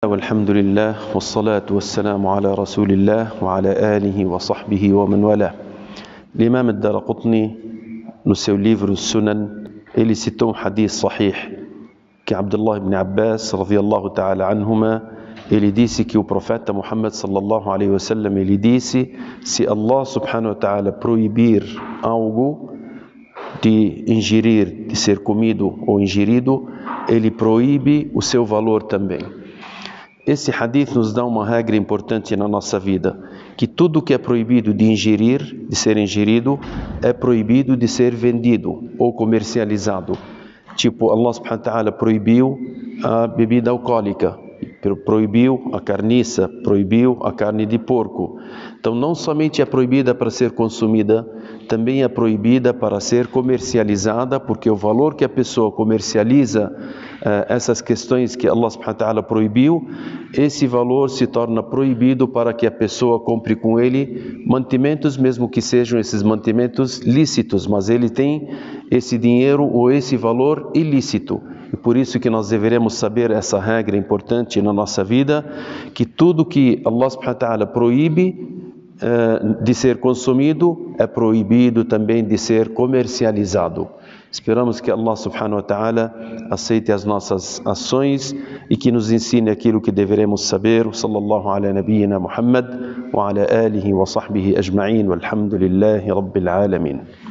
والحمد لله والصلاة والسلام على رسول الله وعلى آله وصحبه ومن والاه. L'imam ad-Daraqutni, no seu livro Sunan, ele citou um hadith sahih que Abdullah ibn Abbas, radiyallahu ta'ala anhuma, ele disse que o profeta Muhammad sallallahu alaihi wasallam, ele disse: se Allah subhanahu wa ta'ala proibir algo de ingerir, de ser comido ou ingerido, ele proíbe o seu valor também. Esse hadith nos dá uma regra importante na nossa vida, que tudo que é proibido de ingerir, de ser ingerido, é proibido de ser vendido ou comercializado. Tipo, Allah subhanahu wa ta'ala proibiu a bebida alcoólica, proibiu a carniça, proibiu a carne de porco. Então não somente é proibida para ser consumida, também é proibida para ser comercializada, porque o valor que a pessoa comercializa essas questões que Allah subhanahu wa ta'ala proibiu, esse valor se torna proibido para que a pessoa compre com ele mantimentos, mesmo que sejam esses mantimentos lícitos, mas ele tem esse dinheiro ou esse valor ilícito. E por isso que nós deveremos saber essa regra importante na nossa vida, que tudo que Allah subhanahu wa ta'ala proíbe de ser consumido, é proibido também de ser comercializado. Esperamos que Allah subhanahu wa ta'ala aceite as nossas ações e que nos ensine aquilo que deveremos saber. Sallallahu ala nabiyyina Muhammad wa ala alihi wa sahbihi ajma'in, walhamdulillahi rabbil alamin.